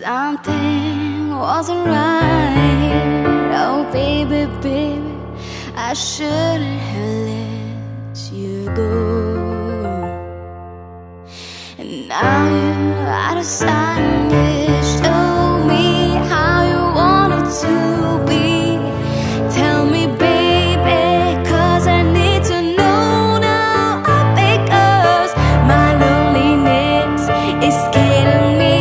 Something wasn't right. Oh baby, baby, I shouldn't have let you go. And now you're out of sight. You show me how you wanted to be. Tell me, baby, 'cause I need to know now. Because my loneliness is killing me.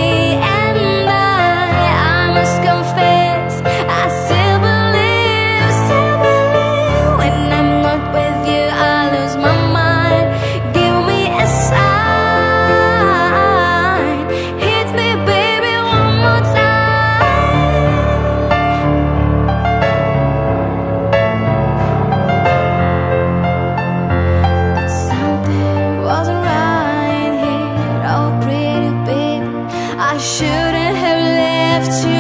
I shouldn't have left you.